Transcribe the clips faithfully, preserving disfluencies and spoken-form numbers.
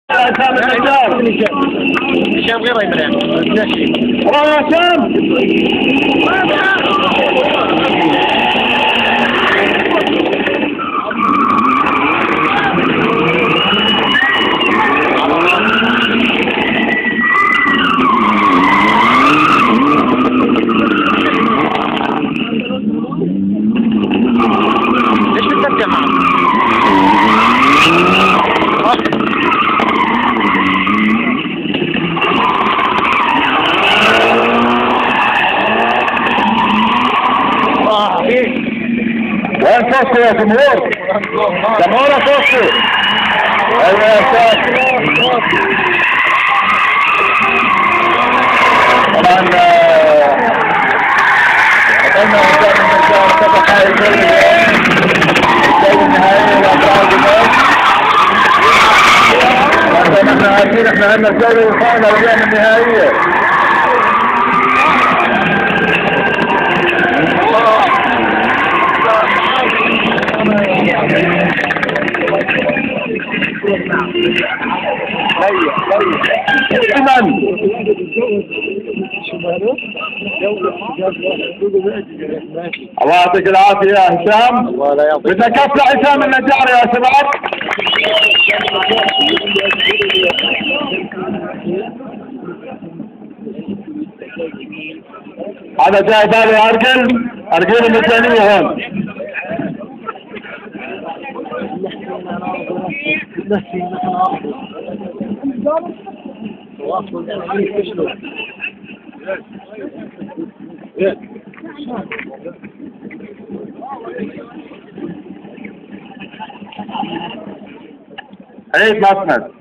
هشام النجار. هشام غير عمران. برافو هشام. ليش بتسجل معه؟ وين فوسطي يا جمهور؟ جمهور فوسطي. ايوه يا استاذ. طبعا قدمنا هشام النجار سبق هاي الجولة الجولة النهائية لأبطال الموت. وعشان احنا عارفين احنا عندنا الجولة الخامسة واليوم النهائية. الله يعطيك العافية يا هشام. بدنا كف لهشام النجار يا شباب. هذا جاي بالي ارجل ارجل المجانية هون. عيد مصمد.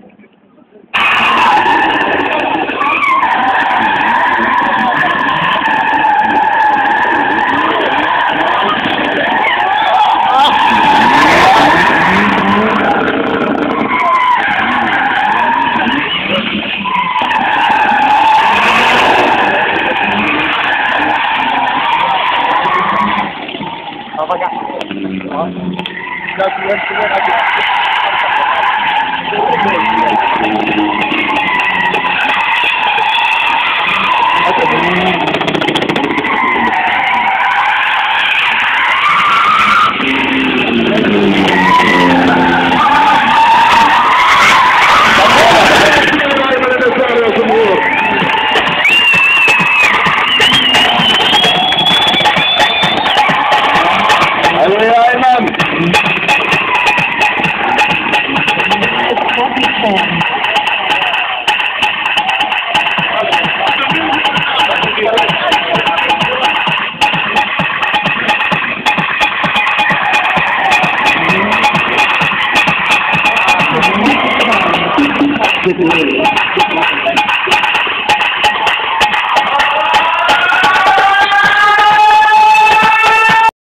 Thank you.